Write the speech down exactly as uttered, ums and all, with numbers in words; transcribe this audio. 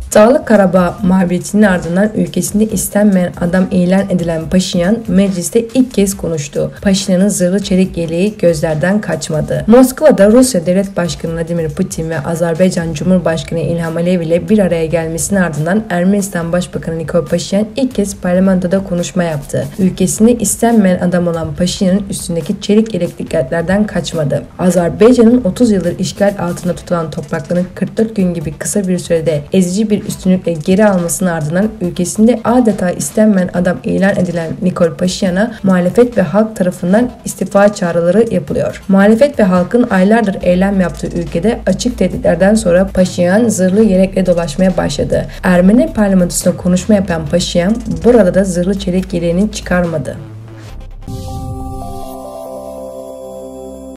Dağlık Karabağ mağlubiyetinin ardından ülkesinde istenmeyen adam ilan edilen Paşinyan mecliste ilk kez konuştu. Paşinyan'ın zırhlı çelik yeleği gözlerden kaçmadı. Moskova'da Rusya Devlet Başkanı Vladimir Putin ve Azerbaycan Cumhurbaşkanı İlham Aliyev ile bir araya gelmesinin ardından Ermenistan Başbakanı Nikol Paşinyan ilk kez parlamentoda konuşma yaptı. Ülkesinde istenmeyen adam olan Paşinyan'ın üstündeki çelik yelek dikkatlerden kaçmadı. Azerbaycan'ın otuz yıldır işgal altında tutulan topraklarını kırk dört gün gibi kısa bir sürede ezici bir üstünlükle geri almasının ardından ülkesinde adeta istenmeyen adam ilan edilen Nikol Paşinyan'a muhalefet ve halk tarafından istifa çağrıları yapılıyor. Muhalefet ve halkın aylardır eylem yaptığı ülkede açık tehditlerden sonra Paşinyan zırhlı yelekle dolaşmaya başladı. Ermeni parlamentosunda konuşma yapan Paşinyan burada da zırhlı çelik yeleğini çıkarmadı.